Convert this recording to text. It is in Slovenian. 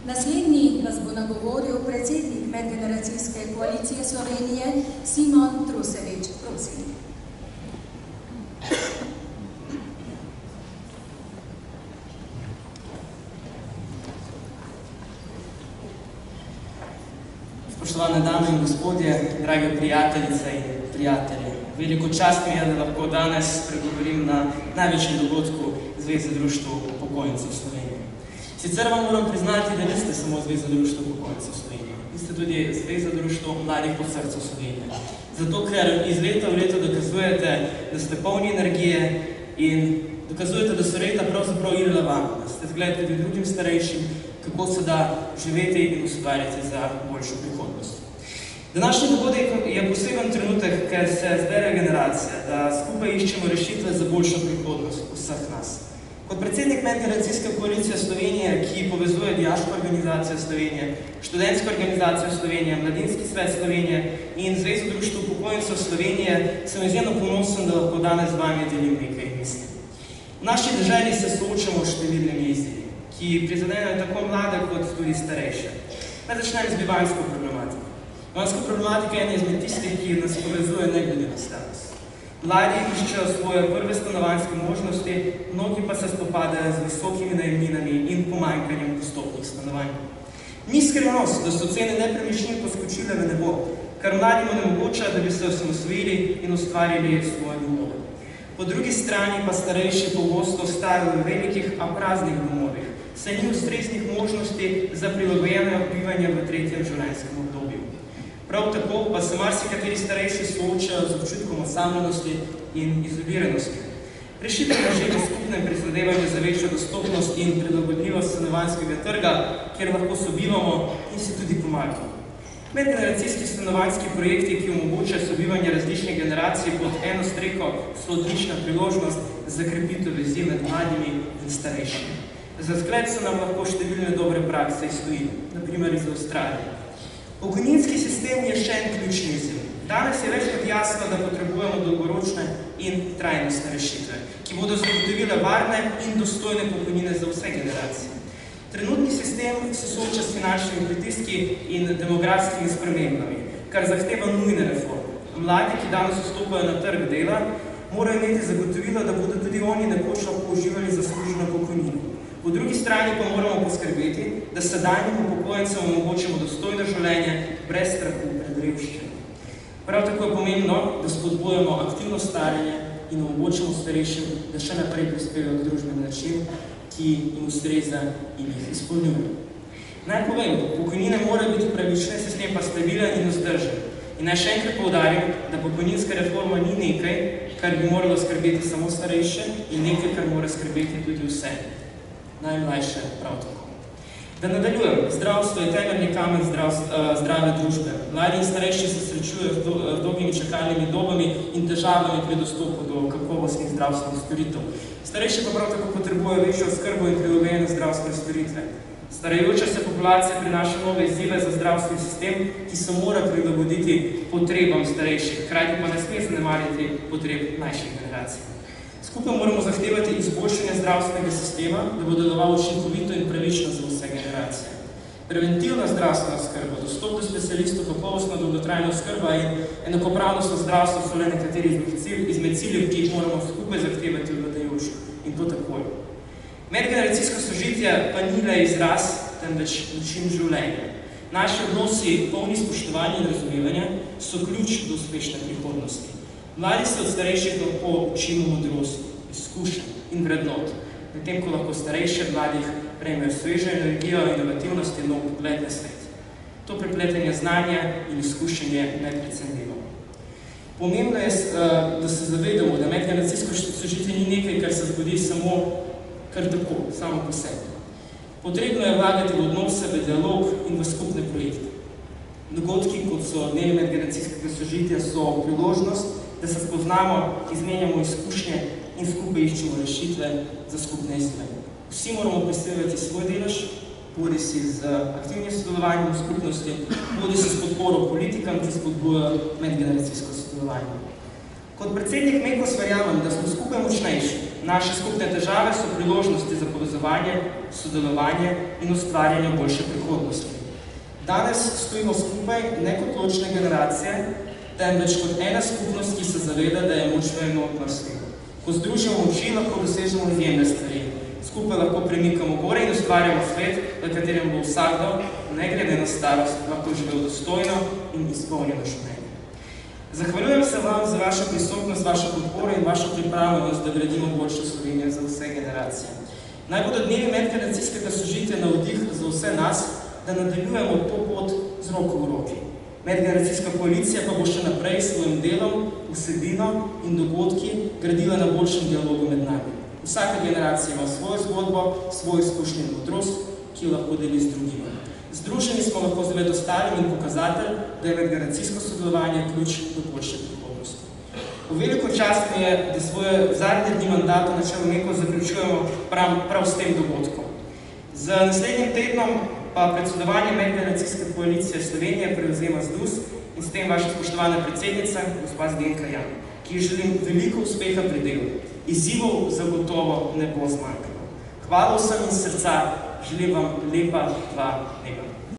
Naslednji nas bo nagovoril predsednik Medgeneracijske koalicije Slovenije, Simon Trusevič. Prosim. Spoštovane dame in gospodje, drage prijateljice in prijatelji. Veliko čast mi je, da lahko danes spregovorim na največjem dogodku Zveze društev upokojencev Slovenije. Sicer vam moram priznati, da niste samo Zveza društev upokojencev Slovenije. Vi ste tudi Zveza društev mladih po srcu Slovenije. Zato, ker iz leta v leto dokazujete, da ste polni energije in dokazujete, da so leta pravzaprav irelevantna. Da ste zgled tudi drugim starejšim, kako se da živeti in ustvarjati za boljšo prihodnost. Današnji dogodek je poseben trenutek, ker se zbere generacija, da skupaj iščemo rešitve za boljšo prihodnost vseh nas. Kot predsednik Medgeneracijske koalicije Slovenije, ki povezuje Dijaško organizacijo Slovenije, Študentsko organizacijo Slovenije, Mladinski svet Slovenije in Zvezo društev upokojencev Slovenije, sem izjemno ponosen, da lahko danes z vami delim nekaj misli. V naši deželi se soočamo s številnimi izzivi, ki prizadenejo tako mlade kot tudi starejše. Naj začnem z bivanjsko problematiko. Bivanjska problematika je ena izmed tistih, ki nas povezuje ne glede na status. Mladi iščejo svoje prve stanovanjske možnosti, mnogi pa se spopadajo z visokimi najemninami in pomanjkanjem dostopnih stanovanj. Ni skrivnost, da so cene nepremičnin poskočile v nebo, kar mladim onemogoča, da bi se osamosvojili in ustvarili svoje domove. Po drugi strani pa starejši pogosto ostajajo v velikih, a praznih domovih, saj ni ustreznih možnosti za prilagojeno bivanje v tretjem življenjskem obdobju. Prav tako pa se marsikateri starejši soočajo z občutkom osamljenosti in izoliranosti. Rešitev je v skupnem prizadevanju za večjo dostopnost in prilagodljivost stanovanjskega trga, kjer lahko sobivamo in si tudi pomagamo. Medgeneracijski stanovanjski projekti, ki omogočajo sobivanje različnih generacij pod eno streho, so odlična priložnost za krepitev vezi med mladimi in starejšimi. Za zgled so nam lahko številne dobre prakse iz tujine, na primer iz Avstralije. Pokojninski sistem je še en ključni izziv. Danes je več kot jasno, da potrebujemo dolgoročne in trajnostne rešitve, ki bodo zagotovile varne in dostojne pokojnine za vse generacije. Trenutni sistem se sooča s finančnimi pritiski in demografskimi spremembami, kar zahteva nujne reforme. Mladi, ki danes vstopajo na trg dela, morajo imeti zagotovilo, da bodo tudi oni nekoč lahko uživali zasluženo pokojnino. Po drugi strani pa moramo poskrbeti, da sedanjim upokojencem omogočimo dostojno življenje brez strahu pred revščino. Prav tako je pomembno, da spodbujamo aktivno staranje in omogočimo starejšim, da še naprej prispevajo k družbeni način, ki jim ustreza in jih izpolnjuje. Naj povem, pokojnine morajo biti pravične, sistem pa stabilen in vzdržen. In naj še enkrat poudarim, da pokojninska reforma ni nekaj, kar bi moralo skrbeti samo starejše in nekaj, kar mora skrbeti tudi vse. Najmlajše prav tako. Da nadaljujem, zdravstvo je temeljni kamen zdrave družbe. Mladi in starejši se srečujejo z dolgimi čakalnimi dobami in težavami pri dostopu do kakovostnih zdravstvenih storitev. Starejši pa prav tako potrebujejo večjo oskrbo in prilagojene zdravstvene storitve. Starajoča se populacija prinaša nove izzive za zdravstveni sistem, ki se mora prilagoditi potrebam starejših, hkrati pa ne sme zanemariti potreb mlajših generacij. Skupaj moramo zahtevati izboljšanje zdravstvenega sistema, da bo deloval učinkovito in pravično za vse generacije. Preventivna zdravstvena oskrba, dostop do specialistov, kakovostna dolgotrajna oskrba in enakopravnost v zdravstvu so le nekateri izmed ciljev, ki jih moramo skupaj zahtevati v vladajočih. In to takoj. Medgeneracijsko sožitje pa ni le izraz, temveč način življenja. Naši odnosi, polni spoštovanja in razumevanja, so ključ do uspešne prihodnosti. Mladi se od starejših lahko učimo modrosti, izkušenj in vrednot, medtem ko lahko starejše mladih prejmejo svežo energijo, inovativnost in nov pogled na svet. To prepletanje znanja in izkušenj je neprecenljivo. Pomembno je, da se zavedamo, da medgeneracijsko sožitje ni nekaj, kar se zgodi samo kar tako, samo po sebi. Potrebno je vlagati v odnose, v dialog in v skupne projekte. Dogodki, kot so dnevi medgeneracijskega sožitja, so priložnost, da se spoznamo, izmenjamo izkušnje in skupaj iščemo rešitve za skupne izzive. Vsi moramo prispevati svoj delež, bodi si z aktivnim sodelovanjem v skupnosti, bodi si s podporo politikam, ki spodbujajo medgeneracijsko sodelovanje. Kot predsednik Mekos verjamem, da smo skupaj močnejši Naše skupne težave so priložnosti za povezovanje, sodelovanje in ustvarjanje boljše prihodnosti. Danes stojimo skupaj ne kot ločne generacije, temveč kot ena skupnost, ki se zaveda, da je moč v enotnosti. Ko združimo moči, lahko dosežemo izjemne stvari. Skupaj lahko premikamo gore in ustvarjamo svet, v katerem bo vsakdo, ne glede na starost, lahko živel dostojno in izpolnjeno življenje. Zahvaljujem se vam za vašo prisotnost, vašo podporo in vašo pripravljenost, da gradimo boljšo Slovenijo za vse generacije. Naj bodo dnevi medgeneracijskega sožitja navdih za vse nas, da nadaljujemo to pot z roko v roki. Medgeneracijska koalicija pa bo še naprej s svojim delom, vsebino in dogodki gradila na boljšem dialogu med nami. Vsaka generacija ima svojo zgodbo, svoj izkušnjo in modrost, ki jo lahko deli z drugimi. Združeni smo lahko zvedostavim in pokazatelj, da je medgeneracijsko sodelovanje ključ do boljše prihodnosti. V veliko čast mi je, da svoje zadnje dni mandata na čelu Meko zaključujemo prav s tem dogodkom. Z naslednjim tednom pa predsedovanje Medgeneracijske koalicije Slovenije prevzema ZDUS in s tem vaša spoštovana predsednica, gospa Zdenka Jan, ki ji želim veliko uspeha pri delu. Izzivov zagotovo ne bo zmanjkalo. Hvala vsem iz srca, želim vam lepa 2 dneva.